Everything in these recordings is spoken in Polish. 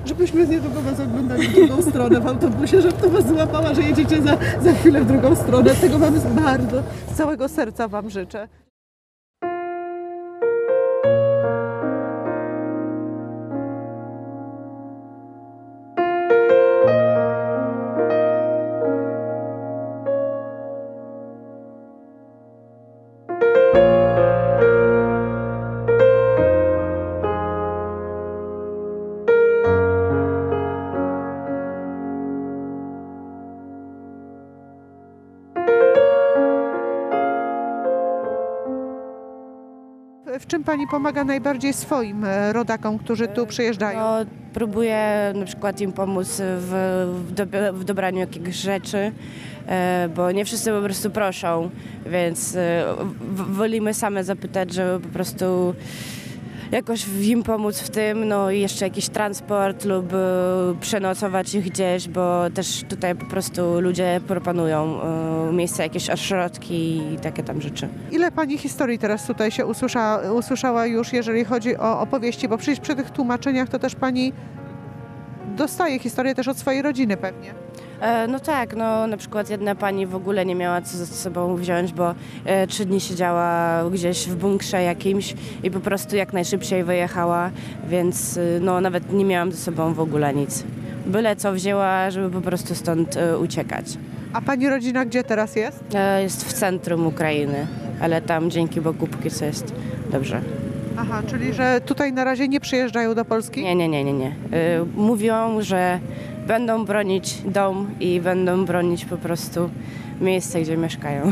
żebyśmy niedługo was oglądali w drugą stronę w autobusie, żeby to was złapała, że jedziecie za chwilę w drugą stronę. Tego wam bardzo, z całego serca wam życzę. W czym pani pomaga najbardziej swoim rodakom, którzy tu przyjeżdżają? No, próbuję na przykład im pomóc w dobraniu jakichś rzeczy, bo nie wszyscy po prostu proszą, więc wolimy same zapytać, żeby po prostu jakoś im pomóc w tym, no i jeszcze jakiś transport lub przenocować ich gdzieś, bo też tutaj po prostu ludzie proponują miejsca, jakieś ośrodki i takie tam rzeczy. Ile pani historii teraz tutaj się usłyszała już, jeżeli chodzi o opowieści, bo przecież przy tych tłumaczeniach to też pani dostaje historię też od swojej rodziny pewnie. No tak, no na przykład jedna pani w ogóle nie miała co ze sobą wziąć, bo 3 dni siedziała gdzieś w bunkrze jakimś i po prostu jak najszybciej wyjechała, więc no nawet nie miałam ze sobą w ogóle nic. Byle co wzięła, żeby po prostu stąd uciekać. A pani rodzina gdzie teraz jest? Jest w centrum Ukrainy, ale tam dzięki Bogu póki co jest dobrze. Aha, czyli że tutaj na razie nie przyjeżdżają do Polski? Nie. Mówią, że będą bronić dom i będą bronić po prostu miejsce, gdzie mieszkają.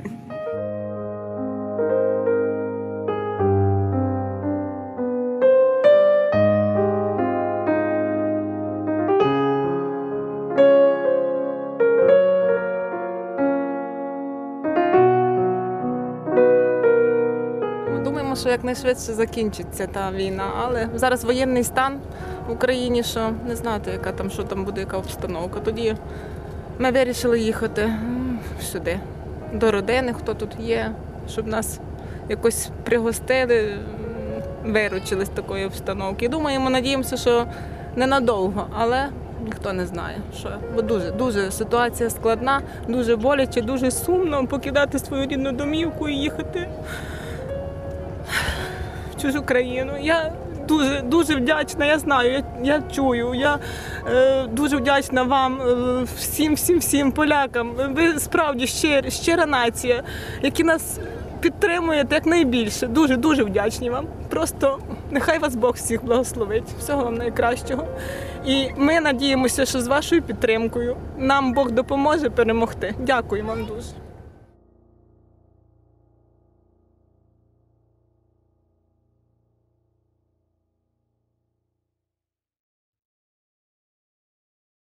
Думаємо, що якнайшвидше закінчиться та війна, але зараз воєнний стан в Україні, що не знати, яка там, що там буде, яка обстановка. Тоді ми вирішили їхати сюди, до родини, хто тут є, щоб нас якось пригостили, виручили з такої обстановки. Думаємо, надіємося, що ненадовго, але ніхто не знає, що. Бо дуже ситуація складна, дуже боляче, дуже сумно покидати свою рідну домівку і їхати в чужу країну. Я дуже вдячна, я знаю, я чую, я дуже вдячна вам, всім полякам. Ви справді щира нація, які нас підтримуєте якнайбільше. Дуже вдячні вам. Просто нехай вас Бог всіх благословить. Всього вам найкращого. І ми надіємося, що з вашою підтримкою нам Бог допоможе перемогти. Дякую вам дуже.